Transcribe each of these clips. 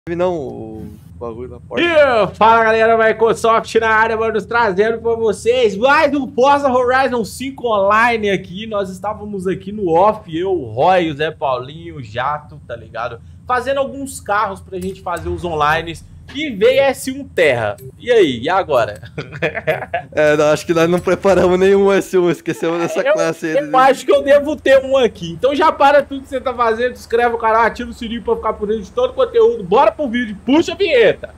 Não, o bagulho da porta. Fala galera, Microsoft na área, mano, trazendo pra vocês mais um Forza Horizon 5 Online aqui. Nós estávamos aqui no off, eu, o Roy, o Zé Paulinho, o Jato, tá ligado? Fazendo alguns carros pra gente fazer os online e veio S1 Terra. E aí, e agora? Não, acho que nós não preparamos nenhum S1, esquecemos dessa classe aí. Eu acho que eu devo ter um aqui. Então já para tudo que você tá fazendo, inscreve o canal, ativa o sininho pra ficar por dentro de todo o conteúdo. Bora pro vídeo, puxa a vinheta.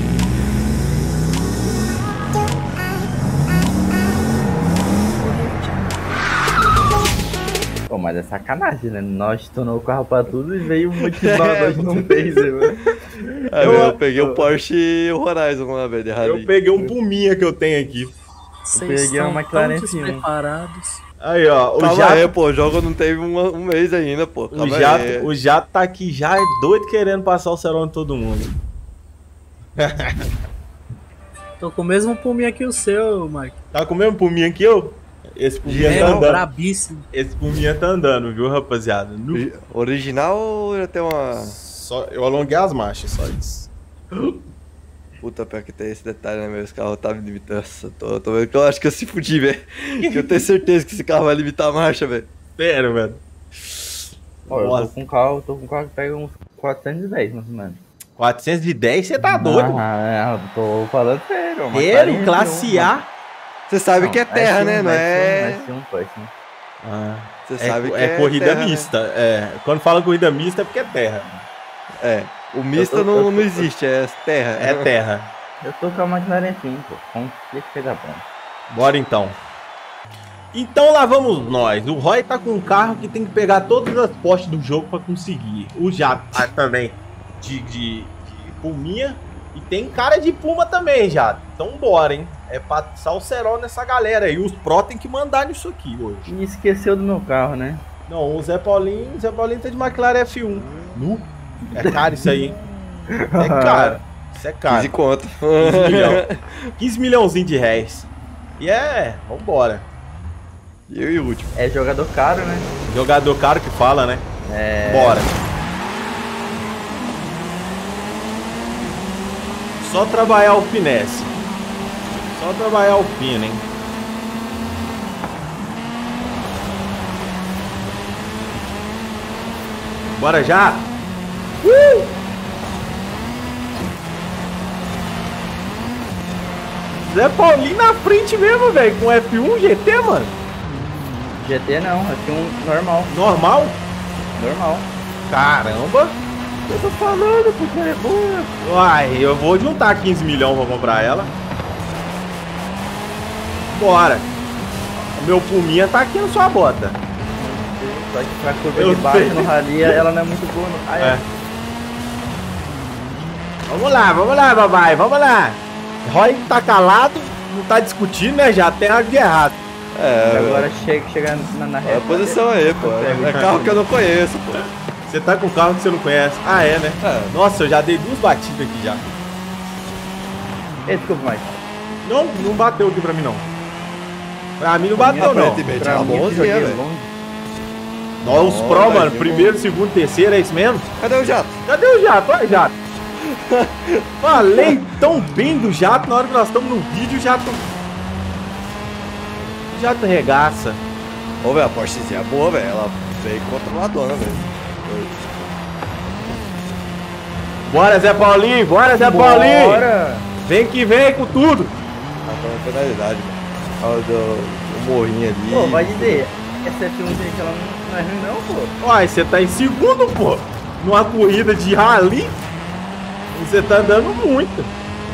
Pô, mas é sacanagem, né? Nós tornou o carro pra tudo e veio um motivador que não fez, mano. Eu peguei o Porsche e o Horizon lá, velho, de rally. Eu peguei um Puminha que eu tenho aqui. Vocês peguei uma McLaren preparados. Aí, ó, o Calma Jato... aí, pô, o jogo não teve um mês ainda, pô. O Jato tá aqui já, é doido querendo passar o cerol em todo mundo. Tô com o mesmo Puminha que o seu, Mike. Tá com o mesmo Puminha que eu? Esse Puminha tá andando. Brabíssimo. Esse Puminha tá andando, viu, rapaziada? Original ou já tem uma... Só, eu alonguei as marchas, só isso. Puta, pior que tem esse detalhe, né, meu? Esse carro tá me limitando. Tô vendo que eu acho que eu se fudi, velho. Que eu tenho certeza que esse carro vai limitar a marcha, velho. Sério, velho. Ó, eu tô com um carro que pega uns 410, mais ou menos. 410? Você tá doido? Ah, eu tô falando sério. Sério? Classe A? Você sabe que é terra, né? Não é... Você sabe que é corrida terra, mista. Né? É, quando fala corrida mista é porque é terra. É, o mista não existe, é terra. É terra. Eu tô com a McLaren 5, vamos ver que dá bom. Bora então. Então lá vamos nós. O Roy tá com um carro que tem que pegar todas as postes do jogo pra conseguir. O Jato tá também de Puminha. E tem cara de Puma também, Jato. Então bora, hein. É passar o cerol nessa galera aí. Os Pro tem que mandar nisso aqui hoje. E esqueceu do meu carro, né? Não, o Zé Paulinho tá de McLaren F1. É caro isso aí, hein? É caro. Isso é caro. 15 conto. 15 milhão. 15 milhãozinho de réis. E vambora. E o último. É jogador caro, né? Jogador caro que fala, né? É. Bora. Só trabalhar o finesse. Só trabalhar o fino, hein? Bora já! Zé Paulinho na frente mesmo, velho, com F1 GT, mano. GT não, F1 normal. Normal? Normal. Caramba! Eu tô falando porque é boa. Uai, eu vou juntar 15 milhões pra comprar ela. Bora. O meu Puminha tá aqui na sua bota. Só que pra curva de baixo no rally ela não é muito boa. Vamos lá, babai, vamos lá. Roy tá calado, não tá discutindo, né? Já tem algo de errado. Agora chega na reta. É a posição aí, pô. É carro que eu não conheço, pô. Você tá com carro que você não conhece. Ah, é, né? Nossa, eu já dei 2 batidas aqui já. Desculpa, Mike. Não bateu aqui pra mim, não. Pra mim não bateu, não. Pra mim, bonzinha, velho. Nós, os Pro, mano, primeiro, segundo, terceiro, é isso mesmo? Cadê o Jato? Cadê o Jato? Olha o Jato. Falei tão bem do Jato na hora que nós estamos no vídeo, o Jato regaça. Ô, velho, a Porschezinha é boa, velho. Ela veio controladona, velho. Bora, Zé Paulinho, bora, Zé Paulinho. Bora. Vem que vem com tudo. Tá com penalidade, mano. Olha o morrinho ali. Pô, vai dizer, essa F1 gente, ela não é ruim não, pô. Uai, você tá em segundo, pô. Numa corrida de rally. E você tá andando muito.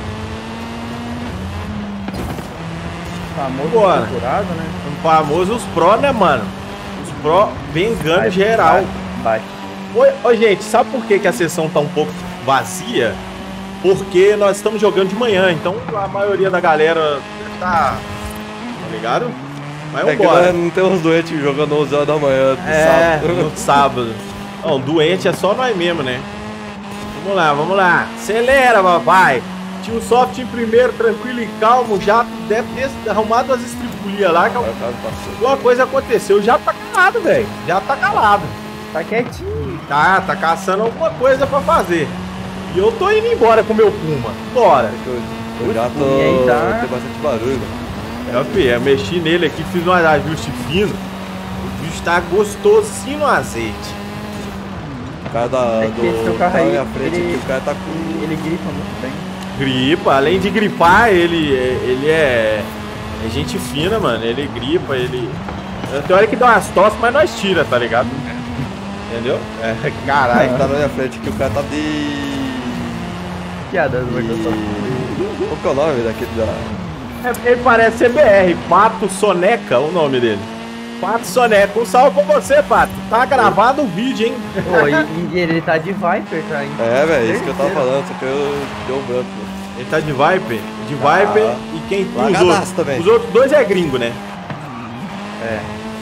Famoso procurado, né? O famoso os Pro, né, mano? Os Pro vengando geral. Bate. Ô, gente, sabe por que a sessão tá um pouco vazia? Porque nós estamos jogando de manhã, então a maioria da galera tá ligado? Mas vambora. Não tem uns doentes jogando 11 horas da manhã do sábado. No sábado. Não, doente é só nós mesmo, né? Vamos lá. Acelera, papai. Tio Soft em primeiro, tranquilo e calmo. Já deve ter arrumado as estripulias lá. Que alguma coisa aconteceu. Já tá calado, velho. Já tá calado. Tá quietinho. Tá caçando alguma coisa pra fazer. E eu tô indo embora com o meu Puma. Bora. Eu já tô... E aí tá? Tem bastante barulho. Eu mexi nele aqui, fiz um ajuste fino. O bicho tá gostosinho no azeite. O cara da, É que esse seu carro na aí, minha frente ele- aqui, o cara tá com... Ele gripa muito bem. Gripa, além de gripar, ele é gente fina, mano. Ele gripa, ele... Tem hora que dá umas tosses, mas nós tira, tá ligado? Entendeu? É, Aí caralho. tá na minha frente aqui, o cara tá de... Piadas, mas eu só... Qual que é o nome daquele da... Ele parece CBR, Pato Soneca, o nome dele. Pato Soneca, um salve pra você, Pato. Tá gravado o vídeo, hein? Pô, e ele tá de Viper, tá? Hein? É, velho, isso que eu tava falando, só que eu deu um branco. Ele tá de Viper. De Viper e quem... Os Largadaço outros, também. os outros dois é gringo, né? É.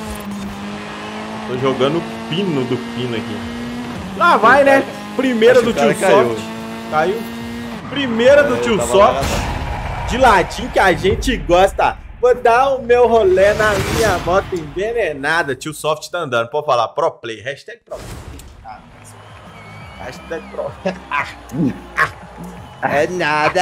Tô jogando o pino do pino aqui. Lá vai, né? Primeira Acho do que o Tio cara caiu. Soft. Caiu. Primeira do Tio Tava Soft. largadaço. De latim que a gente gosta. Vou dar o meu rolê na minha moto envenenada. Tio Soft tá andando. Pode falar, pro play. Hashtag pro play. Hashtag pro. É nada.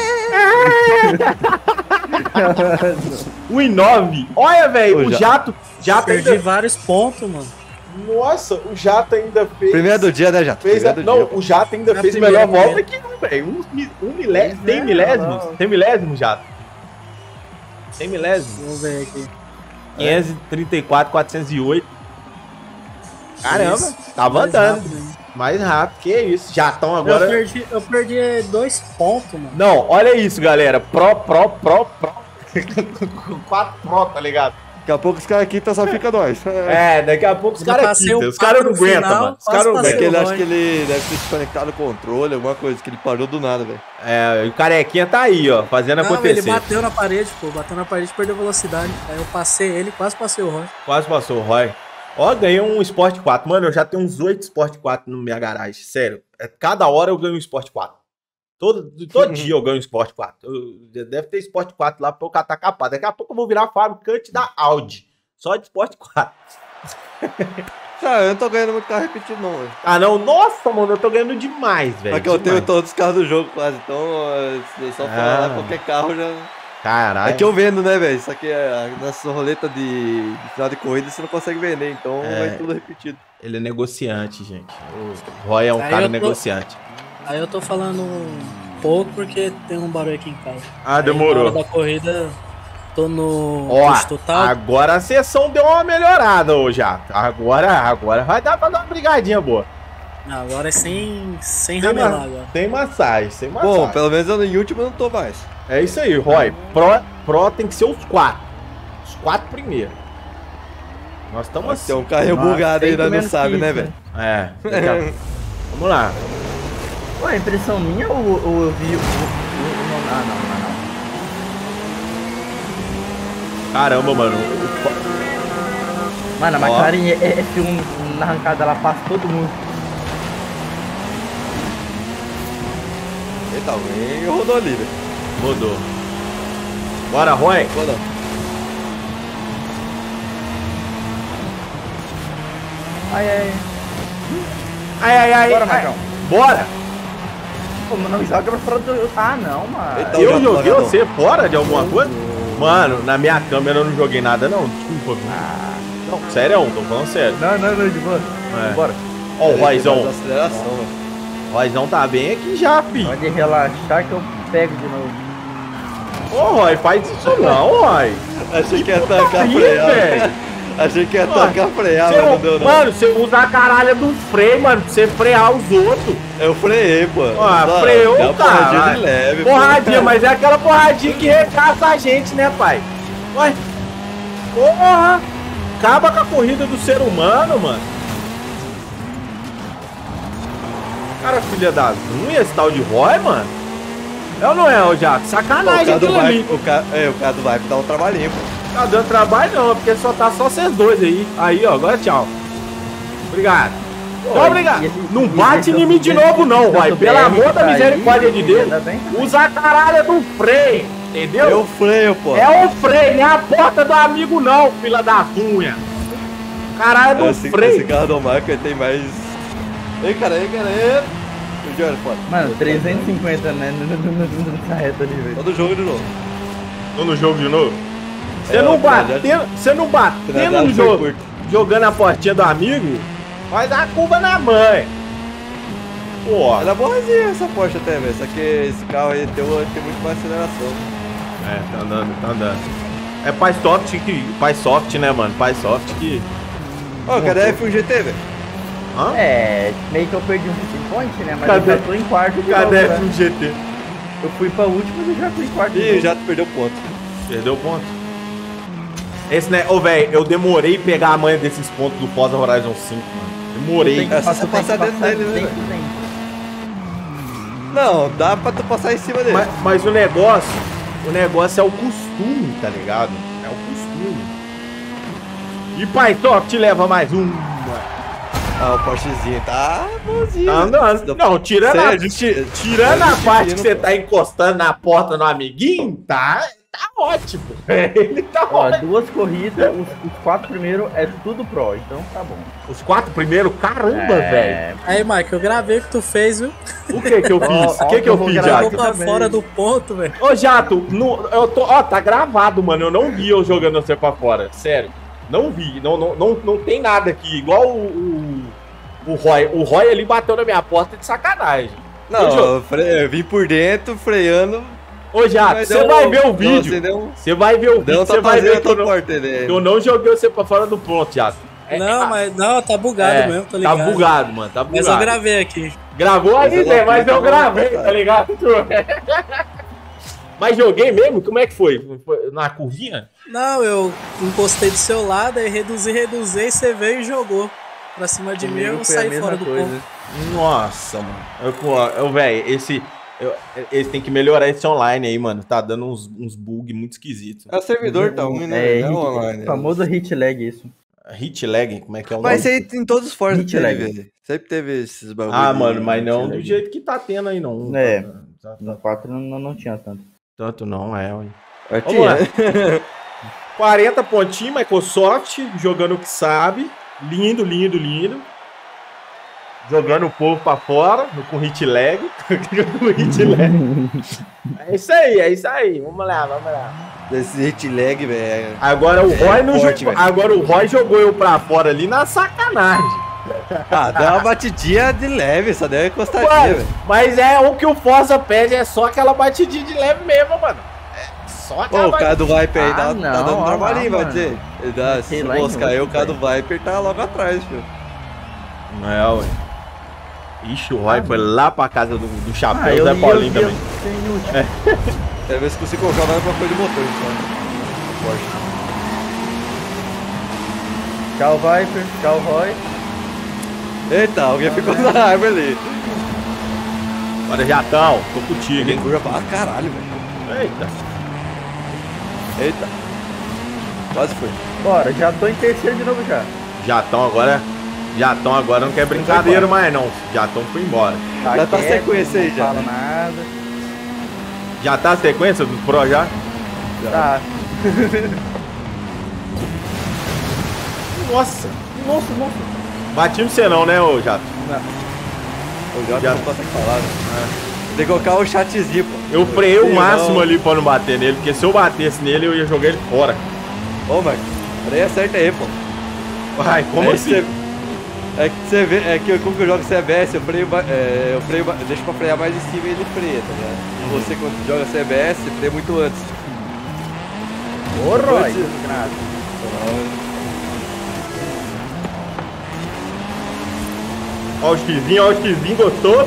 1,9. Olha, velho, Ô, o jato Perdi ainda... vários pontos, mano. Nossa, o jato ainda fez... Primeiro do dia, né, Jato? Fez a... Primeiro do Não, dia. o jato ainda Na fez a primeira melhor volta primeira. que um, velho. Milésimo. Tem Pois é, milésimos? não. Tem milésimo, jato? Tem milésimo? Vamos ver aqui. 534, 408. Caramba, Isso. tava Mais andando. rápido, hein? Mais rápido, que isso. Jatão agora... Eu perdi 2 pontos, mano. Não, olha isso, galera. Pro. 4 Pro, tá ligado? Daqui a pouco os caras aqui só fica nós. É, daqui a pouco os Eu caras passei quitam. o Os caras não papo no aguentam, final, mano. Os caras não quase É que aguentam. ele Vai. acha que ele deve ter desconectado o controle, alguma coisa, que ele parou do nada, velho. É, o carequinha tá aí, ó, fazendo Não, ele acontecer. bateu na parede, pô. Bateu na parede e perdeu velocidade. Aí eu passei ele, quase passei o Roy. Quase passou, Roy. Ó, ganhei um Sport 4. Mano, eu já tenho uns 8 Sport 4 na minha garagem. Sério. Cada hora eu ganho um Sport 4. Todo dia eu ganho um Sport 4. Deve ter Sport 4 lá pra eu catar capaz. Daqui a pouco eu vou virar fabricante da Audi. Só de Sport 4. Cara, eu não tô ganhando muito carro repetido, não, velho. Ah, não. Nossa, mano, eu tô ganhando demais, velho. Só que eu tenho demais. todos os carros do jogo quase, então se eu só falar qualquer carro já... Caralho. É que eu vendo, né, velho? Só que nessa roleta de final de corrida você não consegue vender, então vai tudo repetido. Ele é negociante, gente. O Roy é um Aí cara eu tô- negociante. Aí eu tô falando pouco porque tem um barulho aqui em casa. Ah, Aí, demorou. na hora da corrida, tô no Ó, custo total. agora a sessão deu uma melhorada, ô Jato. Agora vai dar pra dar uma brigadinha boa. Não, agora é sem Tem ramelar ma- agora. Tem massagem, sem massagem. Bom, pelo menos eu em último eu não tô mais. É isso aí, Roy. Pro tem que ser os 4. Os 4 primeiros. Nós estamos Mas assim. tem um carrinho Nossa, bugado tem ainda, não menos sabe, que né, isso, velho? É. Vamos lá. Pô, a impressão minha ou eu vi não. Caramba, mano. Mano, a Ó. McLaren F1 na arrancada ela passa todo mundo. Eita, alguém rodou ali, velho. Rodou. Bora, Roy. Rodou. Ai. Ai. Bora, Marcão. Bora. Pô, mas não joga pra fora do... Ah, não, mano. Eita. Eu Jato, joguei largadão. você fora de alguma coisa? Mano, na minha câmera eu não joguei nada, não. Desculpa. Não, sério, tô falando sério. Não, de boa. É. Bora. Ó, o Royzão. Mais aceleração, velho. O Royzão tá bem aqui já, fi. Pode relaxar que eu pego de novo. Ô, Roy, faz isso não, Roy. Achei que ia tacar Ih, frear. velho. Achei que ia Mano, tacar frear, Você mas não não- deu não. Mano, você usa a caralha do freio, mano, pra você frear os outros. Eu freiei, pô. Ah, Só freou, deu uma porradinha cara. de leve, Porradinha, mas é aquela porradinha que recaça a gente, né, pai? Ué. Porra. Acaba com a corrida do ser humano, mano. Cara, filha das unhas, esse tal de Roy, mano. É ou não é, ô Jato? Pô, o Sacanagem cara do aquilo ali. Vibe, o cara do Vibe dá um trabalhinho, pô. Tá dando trabalho não, porque só tá só vocês dois aí. Aí, ó, agora tchau. Obrigado. Tchau, obrigado. Não bate em mim de novo não, Roy. Pelo amor da misericórdia de Deus. Usa a caralha do freio, entendeu? Eu freio, pô. É o freio, não é a porta do amigo não, fila da unha. Caralho do Esse freio. carro do Michael tem mais... Ei, cara, ei. O Jorge, foda. Mano, 350, né? Nessa reta ali, velho. Todo jogo de novo. Tô no jogo de novo? Você É, não ó, batendo, você não batendo no jogo, jogando a portinha do amigo, vai dar a curva na mãe. Pô. Ela é boazinha essa Porsche até, velho. Só que esse carro aí tem muito mais aceleração. É, tá andando, tá andando. É Pai Soft, né, mano? Pai Soft que... Ó, cadê a F1 GT, velho? Hã? É, meio que eu perdi um tipping point, né? Mas Cadê? eu já tô em quarto de Cadê novo, né? o GT? Eu fui pra última e eu já tô em quarto de Ih, novo. já perdeu ponto. Perdeu o ponto. Esse, né? Ô, velho, eu demorei pegar a manha desses pontos do Forza Horizon 5, mano. Demorei. Tem que É só você passar dentro dele, né, dentro dele. Não, dá pra tu passar em cima dele. Mas o negócio é o costume, tá ligado? É o costume. E Pai Soft leva mais um. Ah, o Porschezinho tá bonzinho. Tá andando. Não, tirando a parte que você tá encostando na porta no amiguinho, tá ótimo. Ele tá Ó, ótimo. 2 corridas, os 4 primeiros é tudo pro, então tá bom. Os 4 primeiros, caramba, velho. Aí, Mike, eu gravei o que tu fez, viu? O que eu fiz? O que eu fiz, gravar Jogou Jato? pra também. fora do ponto, velho. Ô, Jato, eu tô, ó, tá gravado, mano. Eu não vi eu jogando você pra fora. Sério. Não vi. Não tem nada aqui. Igual o Roy. O Roy ali bateu na minha porta de sacanagem. Não, eu vim por dentro, freando. Ô, Jato, mas você deu vai um- ver o não, vídeo. você deu um- Você vai ver o vídeo. Não, Você vai ver que né? eu não joguei você pra fora do ponto, Jato. Não, mas não, tá bugado mesmo, tô Tá ligado. bugado, mano. Tá bugado. Mas eu gravei aqui. Gravou aí, Mas eu Zé, não mas fui, eu então, gravei, cara. tá ligado? Mas joguei mesmo? Como é que foi? Foi na curvinha? Não, eu encostei do seu lado, aí reduzi, e você veio e jogou pra cima de mim, Comigo eu foi a saí mesma fora do coisa. ponto. Nossa, mano. Velho, esse tem que melhorar esse online aí, mano. Tá dando uns bugs muito esquisitos. É, o servidor tá ruim, né? É, Não hit, online. famoso hit lag isso. Hit lag, como é que é o nome? Mas isso aí em todos os Forza Hit teve, lag. velho. Sempre teve esses bagulho. Ah, de- mano, mas não hit do lag. jeito que tá tendo aí, não. É. Tá No 4 não tinha tanto. tanto não, ué. Ah, Vamos lá. tinha. 40 pontinhos, Microsoft, jogando o que sabe. Lindo, lindo, lindo. Jogando o povo pra fora, com hit lag. Com hit lag. É isso aí. Vamos lá. Esse hit lag, velho. Agora o Roy não forte, jogou. velho. Agora o Roy jogou eu pra fora ali na sacanagem. Ah, deu uma batidinha de leve, só deu uma encostadinha, Mano, velho. mas é o que o Forza pede, é só aquela batidinha de leve mesmo, mano. É só Pô, aquela o cara do Viper aí Ah, tá não, dando olha trabalhinho, lá, vai mano. dizer. Ele dá, se Sei lá, moscar aí, o inútil, cara do Viper tá logo atrás, filho. Não é, ué. Ixi, o Roy foi lá pra casa do Chapéu, eu Zé li, Paulinho eu também. sei inútil. Quero ver se consigo colocar mais uma coisa de motor, então. Porsche. Tchau, Viper. Tchau, Roy. Eita, alguém ficou na árvore ali. Olha, Jatão, tô contigo, Ele hein? curva pra caralho, velho. Eita. Eita. Quase foi. Bora, já tô em terceiro de novo já. Jatão agora não quer brincadeira mais não. Jatão foi embora. Já tá sequência aí, não já, fala né? nada. Já tá a sequência dos Pro já? Tá. Nossa. Bati no você não, né, ô Jato? O Jota Já. não consegue falar, né? Tem que colocar o chatzinho, pô. Eu freiei o Sim, máximo não. ali pra não bater nele, porque se eu batesse nele, eu ia jogar ele fora. Ô, Marcos, freia acerta aí, pô. Vai, como Aí assim? você- É que você vê, é que como que eu jogo CBS, eu deixo pra frear mais em cima e ele freia, tá ligado? Você quando joga CBS, freia muito antes. Ô, Roy. Antes- Ó o xizinho, gostou?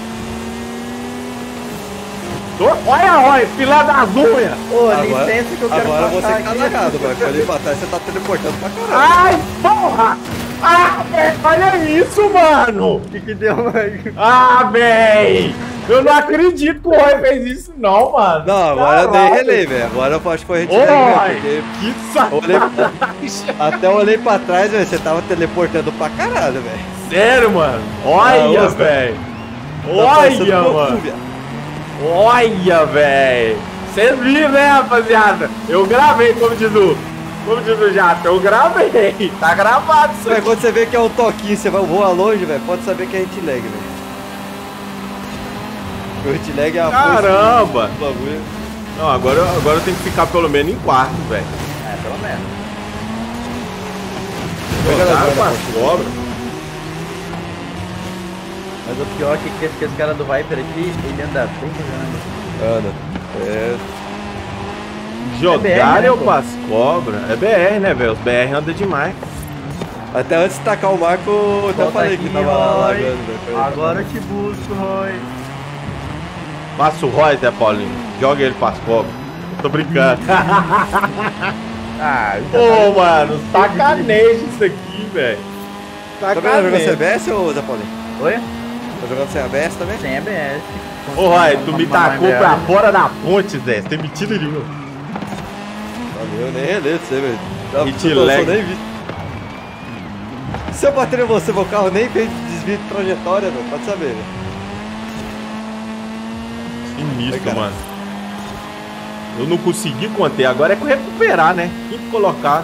Olha, Roy, fila das unhas! Ô, Agora- licença que eu quero Agora passar você que tá aqui. lagado, Marcos. Ali pra trás você tá teleportando pra caralho. Ai, porra! Ah, velho, olha isso, mano! O que deu, Marcos? Ah, véi! Eu não acredito que o Roy fez isso, não, mano. Não, agora eu dei Caralho. relay, velho. Agora eu acho que foi a gente Oi! porque Que eu olhei, sacanagem! até eu olhei pra trás, velho, você tava teleportando pra caralho, velho. Sério, mano? Olha, Ah, velho! Tá parecendo Olha, Goku, mano! viado. Olha, velho! Vocês viram, né, rapaziada? Eu gravei, como diz o Jato, eu gravei! Tá gravado isso Mas aqui! quando você vê que é um toquinho, você vai voar longe, velho, pode saber que é hit lag, velho. O hit lag é a Caramba! força do bagulho. Não, agora eu tenho que ficar pelo menos em quarto, velho. É, pelo menos. Jogaram com as cobras. Mas o pior é que esse cara do Viper aqui, ele anda bem grande. Anda. É. Jogar né, eu pô? com as cobras. É BR, né, velho? Os BR andam demais. Até antes de tacar o Marco, eu até Volta falei aqui, que tava Roy. lagando, velho. Agora eu te busco, Roy. Passa o Roy, Zé Paulinho. Joga ele pras cobras. Tô brincando. Ah, Ô, mano, sacanejo isso aqui, velho. Tá jogando sem Sacanejo. ABS ou Zé Paulinho? Oi? Tá jogando sem ABS também? Sem ABS. Ô, Roy, tu me tacou Uma- pra fora da ponte, Zé. Você tem mentira nenhuma. Valeu, eu nem relei você, velho. Hit Eu lag. nem vi. Se eu bater em você, meu carro nem fez desvio de trajetória, velho. Pode saber, velho. Sinistro, Ai, cara. mano. Eu não consegui conter, agora é com recuperar, né? Tem que colocar.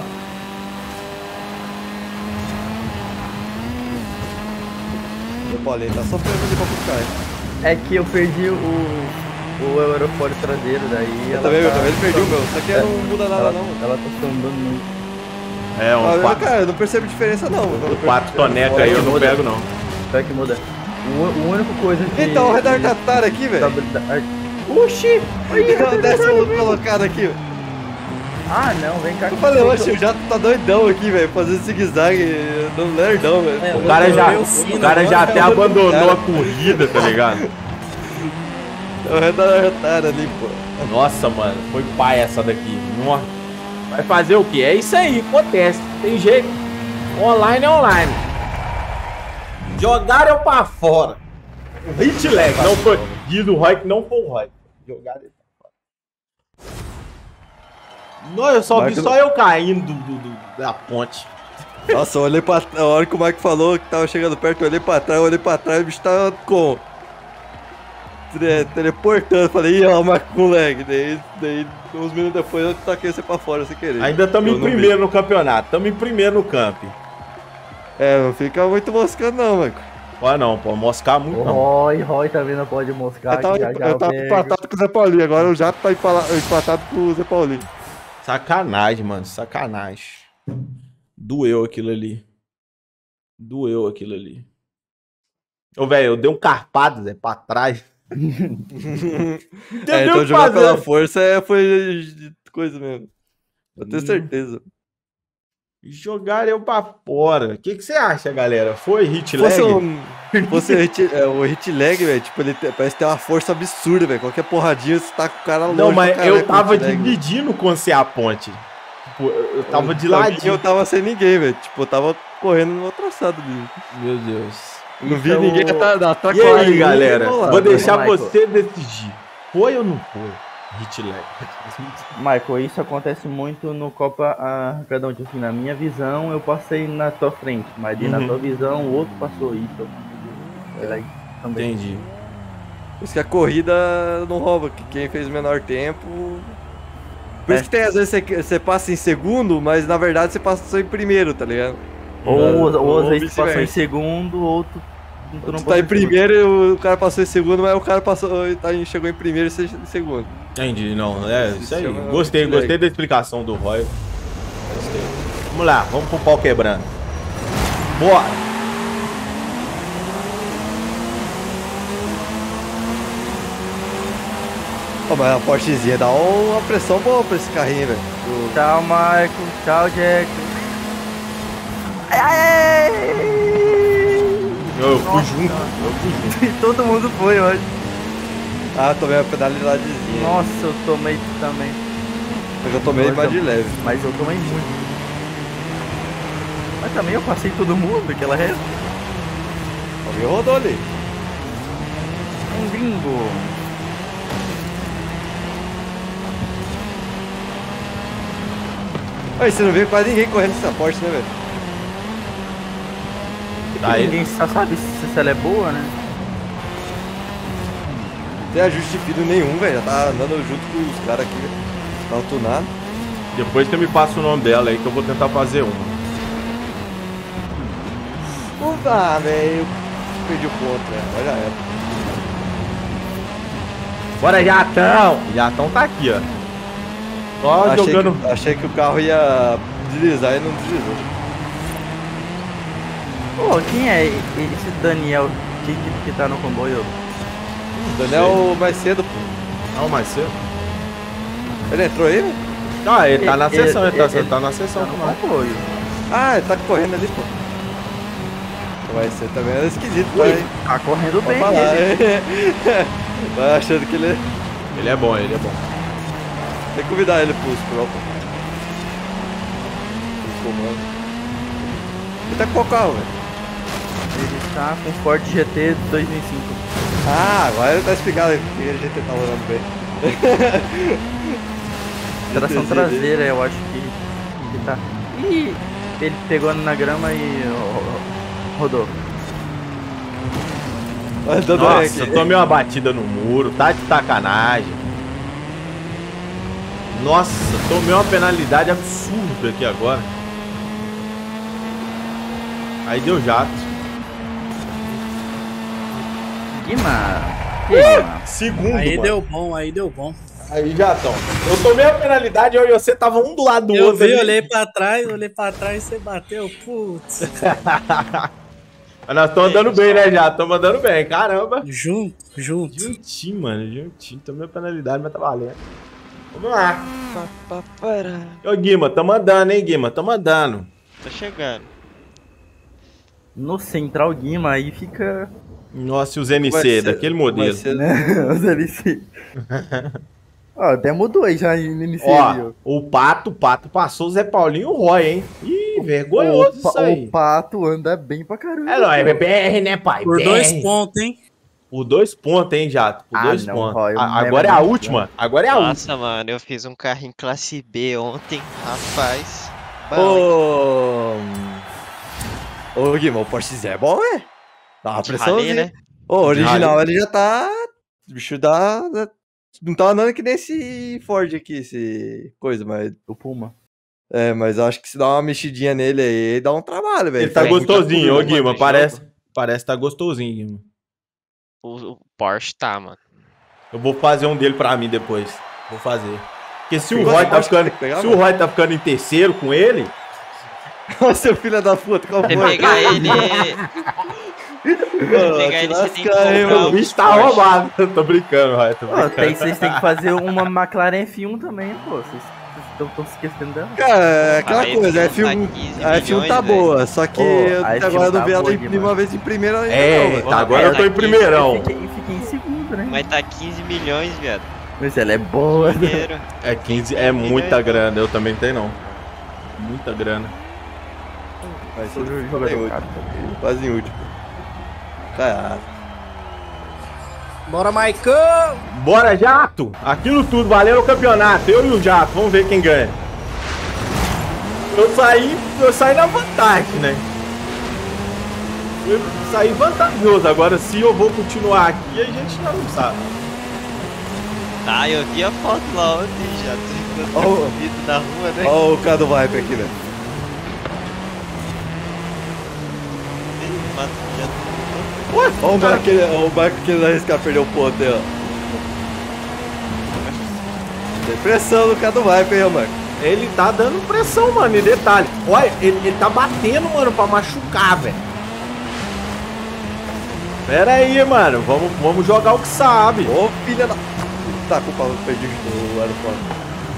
Zé Paulinho tá sofrendo ali pra buscar, hein? É que eu perdi o aerofólio traseiro, daí Eu ela também, tá- eu também perdi o meu. Isso aqui não muda nada, ela, não. ela tá sambando muito. É, um Ah, 4 cara, eu não percebo diferença, não. toneca aí eu não pego, não. Pior que muda. O único coisa que... Então, o retardatário aqui, velho. Oxi! O décimo colocado aqui, velho. Ah, não, vem cá. Eu falei, oxe, o jato tá doidão aqui, velho. Fazendo zigue-zague no lerdão, velho. É, O cara já, eu fino o cara agora, já até cara. abandonou a corrida, tá ligado? É o retardatário ali, pô. Nossa, mano, foi pai essa daqui. Nossa. Vai fazer o quê? É isso aí, acontece. Tem jeito. Online é online. Jogaram pra fora. O hit lag não foi. Diz o Roy que não foi o Roy. Jogaram ele pra fora. Não, eu só vi Marco- só eu caindo da ponte. Nossa, eu olhei pra trás. A hora que o Marco falou que tava chegando perto, eu olhei pra trás, o bicho tava com. Teleportando. Falei, ih, ó, o Marco com lag. Daí, uns minutos depois, eu taquei você pra fora sem querer. Ainda estamos Eu em não vi. primeiro no campeonato. Estamos em primeiro no camp. É, não fica muito moscando, não, Marco. Olha não, pô. Moscar muito O não. Roy também não pode moscar. Eu tava, que já eu tava pego. empatado com o Zé Paulinho, agora o Jato tá empatado com o Zé Paulinho. Sacanagem, mano. Sacanagem. Doeu aquilo ali. Doeu aquilo ali. Ô, velho, eu dei um carpado, Zé, pra trás. É, então jogar pela força foi coisa mesmo. Eu tenho certeza. Jogaram eu pra fora. O que você acha, galera? Foi hit Se lag? fosse o hit lag, velho, tipo, parece ter uma força absurda, velho. Qualquer porradinha você tá com o cara longe. Não, mas pra caralho eu com tava hit lag, velho. dividindo com você a ponte. Tipo, eu tava de Pra mim, ladinho. eu tava sem ninguém, velho. Tipo, eu tava correndo no outro traçado ali. Meu Deus. Não vi Então, ninguém atrás. E aí, galera? Vou deixar Michael. você decidir. Foi ou não foi? Hit lag. Michael, isso acontece muito no Copa Arrancadão. Tipo assim, na minha visão, eu passei na tua frente, mas na tua visão, o outro passou isso. Também. Entendi. Por isso que a corrida não rouba, que quem fez o menor tempo. Por isso que tem, às vezes, você passa em segundo, mas na verdade você passou em primeiro, tá ligado? Ou às vezes tu passou em vice-versa. segundo, ou tu não Tu passou tá em primeiro e o cara passou em segundo, mas o cara chegou em primeiro e você em segundo. Entendi, não. É isso aí. chama Gostei, hit lag. gostei da explicação do Roy. Gostei. Vamos lá, vamos pro pau quebrando. Bora! Pô, mas a Porschezinha dá uma pressão boa pra esse carrinho, velho. Tchau, Michael. Tchau, Jack. Ai, ai, ai. Eu fui junto. Todo mundo foi hoje. Ah, tomei uma pedalidadezinha. Nossa, eu tomei também. Mas eu tomei Nossa. mais de leve. Mas eu tomei muito. Mas também eu passei todo mundo, aquela reta. Alguém rodou ali. Um gringo. Aí você não vê quase ninguém correndo nessa Porsche, né, velho? Aí. Ninguém só sabe se ela é boa, né? Não tem ajuste de fio nenhum, velho. Já tá andando junto com os caras aqui, velho. Tá tunado. Depois você me passa o nome dela aí que eu vou tentar fazer uma. Ah, velho. Perdi o ponto, velho. Olha ela. Bora, Jatão! Jatão tá aqui, ó. Só jogando. Achei que o carro ia deslizar e não deslizou. Pô, quem é esse Daniel que tá no comboio? Daniel mais cedo, pô. Não, mais cedo. Ele entrou aí, velho? Ah, ele tá na sessão, ele tá na Tá sessão no com nós. comboio. Ah, ele tá correndo ali, pô. Vai ser também é esquisito, Ui. vai. Tá correndo bem, Pode falar, ele. vai achando que ele... Ele é bom, ele é bom. Tem que convidar ele pros pro comando. Ele tá com qual carro, velho? Ele tá com Ford GT 2005. Ah, agora ele tá explicado aí porque a gente tá rolando bem. Tração traseira, eu acho que tá. Ih, ele pegou na grama e rodou. Olha, dando ré Nossa, aqui. eu tomei uma batida no muro, tá de sacanagem. Nossa, tomei uma penalidade absurda aqui agora. Aí deu jato. Guima. Segundo, Aí mano. deu bom, aí deu bom. Aí, Jatão. Eu tomei a penalidade, eu e você tava um do lado do Eu outro. vi, ali. olhei pra trás e você bateu, putz. Mas nós estamos andando bem, né, já? Estamos andando bem, caramba. Junto. Juntinho, mano, juntinho. Tomei a penalidade, mas tá valendo. Vamos lá. Ô, Guima, tamo andando, hein, Guima? Tamo andando. Tô chegando. No Central Guima, aí fica. Nossa, e os Vai NC, ser- daquele vai modelo. ser- Né? Os LC. Ó, até mudou aí já no início. Ó, o Pato passou o Zé Paulinho e o Roy, hein? Ih, vergonhoso isso aí. O Pato anda bem pra caramba. É, não, é BR, né, pai? Por BR. 2 pontos, hein? Por 2 pontos, hein, Jato? Por Ah, 2 não, pontos. Roy, o Agora é meme a é última. Agora é a última. Nossa, mano, eu fiz um carro em classe B ontem, rapaz. Bom, Ô, Guima, o Porsche Zé é bom, é? Dá uma de ralé, pressãozinha. né? Ô, o original Ralé. ele já tá... O bicho dá... Não tá andando que nem esse Ford aqui, esse coisa, mas... O Puma. É, mas eu acho que se dá uma mexidinha nele aí, dá um trabalho, velho. Ele tá Tem gostosinho, ô muita Guima. curva, Parece que tá gostosinho, Guima. O Porsche tá, mano. Eu vou fazer um dele pra mim depois. Vou fazer. Porque se o Você Roy tá acha que ficando, tem que pegar, se o mano? Roy tá ficando em terceiro com ele, Ô, seu filho da puta, qual Você foi? pegar ele. Ô, pegar te ele, você tem que lascar, hein, comprar mano. o bicho tá Porsche. roubado. Tô brincando, Roy. Tô Ó, brincando. vocês têm que fazer uma McLaren F1 também, pô. Vocês estão se esquecendo dela. Cara, é aquela A coisa, a F1 F1, tá 15 a F1 tá milhões, boa, só que Ô, a até F1 agora eu não tá vi ela boa em demais. uma vez em primeira ainda É, não, velho. tá, agora eu tô em Tá primeirão. Fiquei em segundo, né? Mas tá 15 milhões, viado. Mas ela é boa. né? Dinheiro. É 15, é muita grana. Eu também tenho não. Muita grana. Vai ser Sou quase jogador em caro. último. Quase em último. Cara, Bora, Maicon! Bora, Jato! Aquilo tudo, valeu o campeonato. Eu e o Jato, vamos ver quem ganha. Eu saí na vantagem, né? Eu saí vantajoso. Agora, se eu vou continuar aqui, a gente já não sabe. Tá, eu vi a foto lá ontem já. Tô Ó, encontrando na rua, né? ó o cara do Viper aqui, velho. Ó o barco que ele arriscar perder o ponto aí, ó. Depressão do cara do Viper, hein, Marco. Ele tá dando pressão, mano. E detalhe, olha, ele tá batendo, mano, pra machucar, velho. Pera aí, mano. Vamos jogar o que sabe. Ô, filha da... Tá, culpa, eu perdi o aeroporto.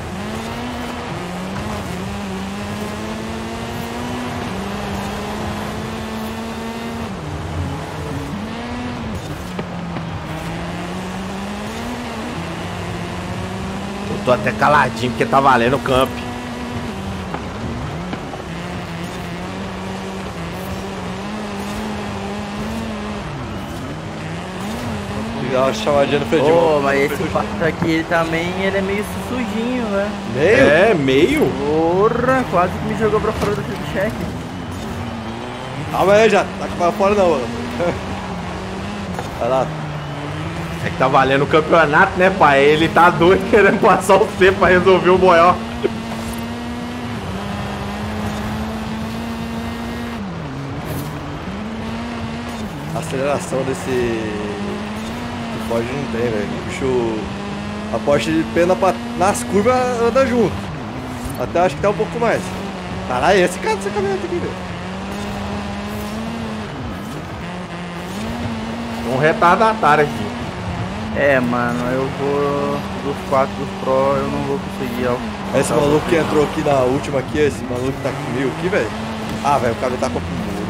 Eu tô até caladinho porque tá valendo o camp. Dá uma chamadinha no freio de Ô, mão. mas esse Pato aqui ele também ele é meio sujinho, né? Meio? É, meio? Porra, quase que me jogou pra fora do cheque. Calma aí, já. Tá pra fora não, mano. Vai lá. É que tá valendo o campeonato, né, pai? Ele tá doido querendo passar o C pra resolver o boió. A aceleração desse Ford não tem, velho. O bicho A Porsche pena nas curvas anda junto. Até acho que tá um pouco mais. Caralho, esse cara dessa caminhonete aqui, velho. Um retardatário aqui. É, mano, eu vou. Dos 4 dos Pro, eu não vou conseguir. Esse maluco que entrou aqui na última aqui, esse maluco que tá comigo aqui, velho. Ah, velho, o cara tá com o muro.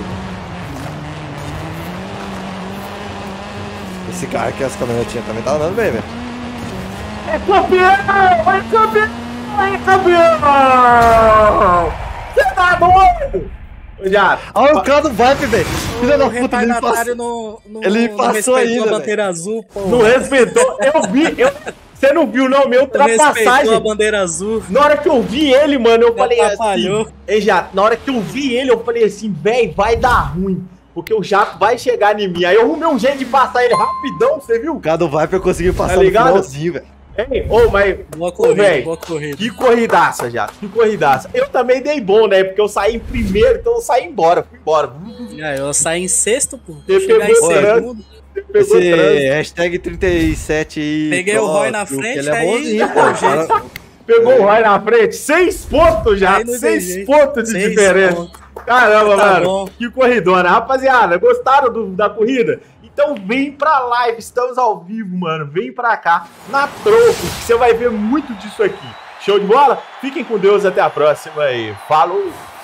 Esse cara aqui, as caminhonetinhas também tá andando bem, velho. É campeão! É campeão! É campeão! Você tá doido? Já. Olha o cara do Vibe, velho. Filha da O puta, ele retardatário passou. não Ele passou respeitou ainda, a bandeira azul, pô. Não respeitou. Eu vi. Você não viu, não? Meu Não respeitou a ultrapassagem. bandeira azul. Na hora que eu vi ele, mano, eu falei atrapalhou. assim. Ei, Jato, na hora que eu vi ele, eu falei assim, véi, vai dar ruim. Porque o Jato vai chegar em mim. Aí eu arrumei um jeito de passar ele rapidão, você viu? O cara do Vibe conseguiu passar no ligado? finalzinho, velho. Ei, ô, mas. Boa Ô, corrida, véi, boa corrida. que corridaça, Jato. Que corridaça. Eu também dei bom, né? Porque eu saí em primeiro, então eu saí embora. Fui embora. Eu saí em sexto, pô. Você Chegar em pegou segundo. Pegou Esse trânsito. hashtag 37 aí. Peguei o Roy na frente, ele é aí bonzinho, dá pô. um O cara- Pegou o Roy na frente. 6 pontos já. Aí não tem 6 jeito. pontos de 6 diferença. pontos. Caramba, Tá mano. bom. Que corridona. Rapaziada, gostaram da corrida? Então vem pra live. Estamos ao vivo, mano. Vem pra cá. Na troco. Que você vai ver muito disso aqui. Show de bola? Fiquem com Deus. Até a próxima aí. Falou!